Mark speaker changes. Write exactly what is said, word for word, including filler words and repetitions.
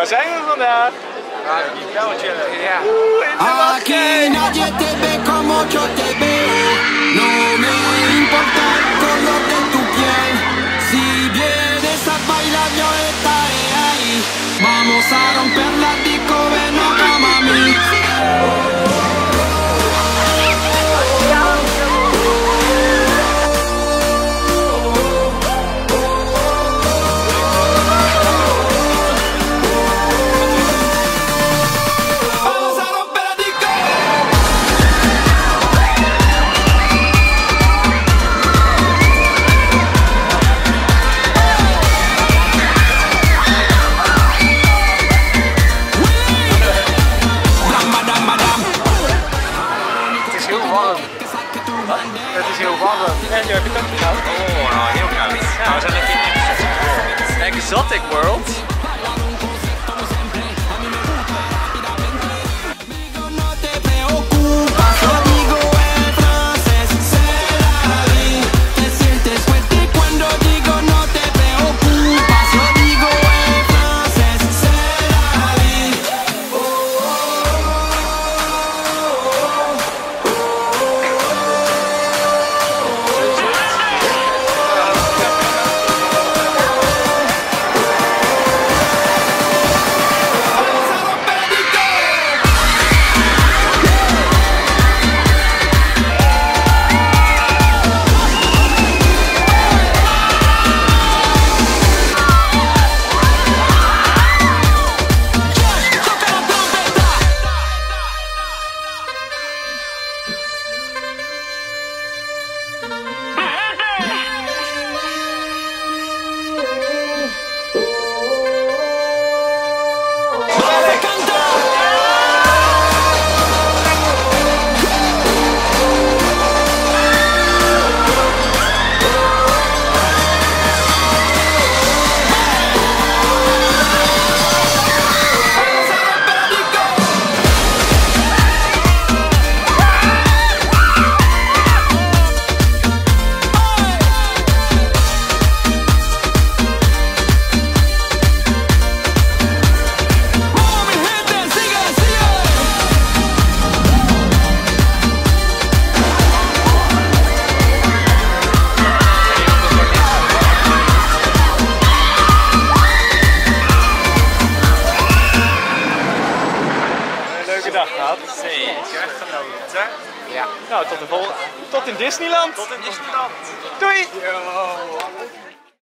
Speaker 1: Waar zijn we vandaag?
Speaker 2: Walibi Belgium. Ja.
Speaker 1: Oeh, in de
Speaker 3: Aquí nadie te ve como yo te veo. No me importa el color de tu piel. Si vienes a bailar yo estaré ahí. Vamos a romper la disco, ven acá mami.
Speaker 2: Het is heel warm.
Speaker 1: En nu heb je het ook koud.
Speaker 2: Oh, nou, heel koud. Nou, we zijn lekker in
Speaker 1: Exotic World. Gehad.
Speaker 2: Zeker genoten.
Speaker 1: Ja. Nou, tot de volgende. Tot in Disneyland.
Speaker 2: Tot in Disneyland.
Speaker 1: Doei!
Speaker 2: Yo.